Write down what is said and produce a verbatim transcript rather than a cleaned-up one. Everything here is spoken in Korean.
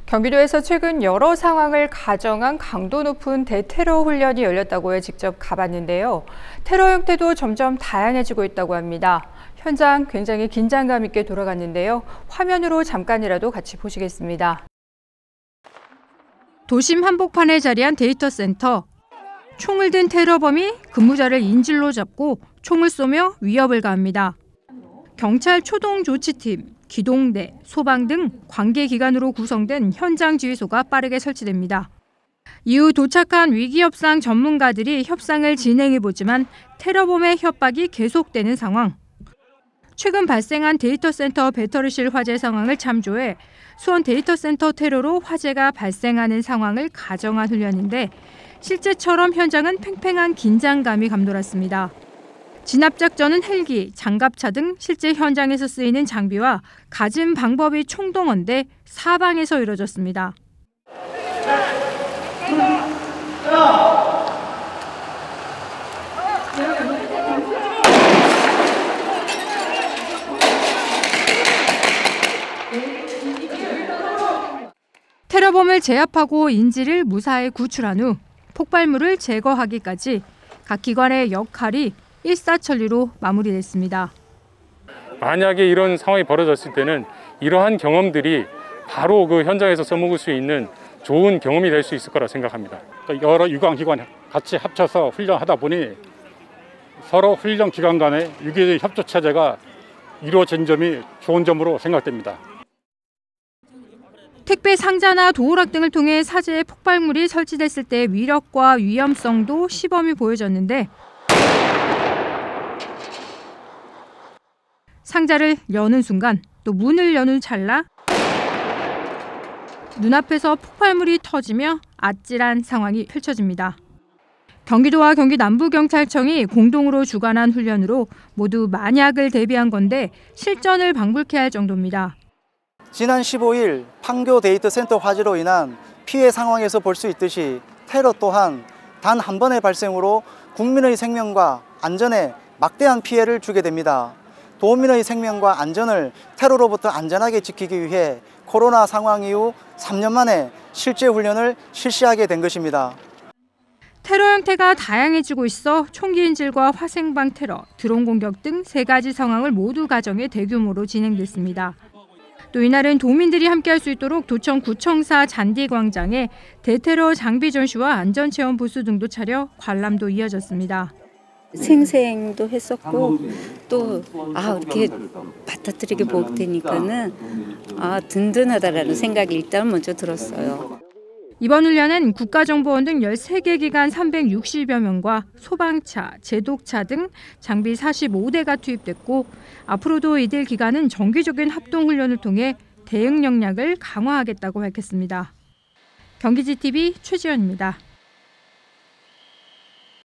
경기도에서 최근 여러 상황을 가정한 강도 높은 대테러 훈련이 열렸다고 직접 가봤는데요. 테러 형태도 점점 다양해지고 있다고 합니다. 현장 굉장히 긴장감 있게 돌아갔는데요. 화면으로 잠깐이라도 같이 보시겠습니다. 도심 한복판에 자리한 데이터 센터. 총을 든 테러범이 근무자를 인질로 잡고 총을 쏘며 위협을 가합니다. 경찰 초동조치팀, 기동대, 소방 등 관계기관으로 구성된 현장 지휘소가 빠르게 설치됩니다. 이후 도착한 위기협상 전문가들이 협상을 진행해보지만 테러범의 협박이 계속되는 상황. 최근 발생한 데이터 센터 배터리실 화재 상황을 참조해 수원 데이터 센터 테러로 화재가 발생하는 상황을 가정한 훈련인데 실제처럼 현장은 팽팽한 긴장감이 감돌았습니다. 진압작전은 헬기, 장갑차 등 실제 현장에서 쓰이는 장비와 갖은 방법이 총동원돼 사방에서 이뤄졌습니다. 테러범을 제압하고 인질을 무사히 구출한 후 폭발물을 제거하기까지 각 기관의 역할이 일사천리로 마무리됐습니다. 만약에 이런 상황이 벌어졌을 때는 이러한 경험들이 바로 그 현장에서 써먹을 수 있는 좋은 경험이 될 수 있을 거라 생각합니다. 여러 유관기관 같이 합쳐서 훈련하다 보니 서로 훈련 기관 간의 유기적 협조 체제가 이루어진 점이 좋은 점으로 생각됩니다. 택배 상자나 도어락 등을 통해 사제에 폭발물이 설치됐을 때 위력과 위험성도 시범이 보여졌는데 상자를 여는 순간 또 문을 여는 찰나 눈앞에서 폭발물이 터지며 아찔한 상황이 펼쳐집니다. 경기도와 경기 남부경찰청이 공동으로 주관한 훈련으로 모두 만약을 대비한 건데 실전을 방불케 할 정도입니다. 지난 십오일 판교 데이터 센터 화재로 인한 피해 상황에서 볼 수 있듯이 테러 또한 단 한 번의 발생으로 국민의 생명과 안전에 막대한 피해를 주게 됩니다. 도민의 생명과 안전을 테러로부터 안전하게 지키기 위해 코로나 상황 이후 삼 년 만에 실제 훈련을 실시하게 된 것입니다. 테러 형태가 다양해지고 있어 총기 인질과 화생방 테러, 드론 공격 등 세 가지 상황을 모두 가정해 대규모로 진행됐습니다. 또 이날은 도민들이 함께할 수 있도록 도청 구청사 잔디광장에 대테러 장비 전시와 안전체험 부스 등도 차려 관람도 이어졌습니다. 생생도 했었고 또 아 이렇게 받아들이게 보게 되니까는 아 든든하다라는 생각이 일단 먼저 들었어요. 이번 훈련은 국가정보원 등 열세 개 기관 삼백육십여 명과 소방차, 제독차 등 장비 사십오 대가 투입됐고 앞으로도 이들 기관은 정기적인 합동훈련을 통해 대응 역량을 강화하겠다고 밝혔습니다. 경기지티비 최지연입니다.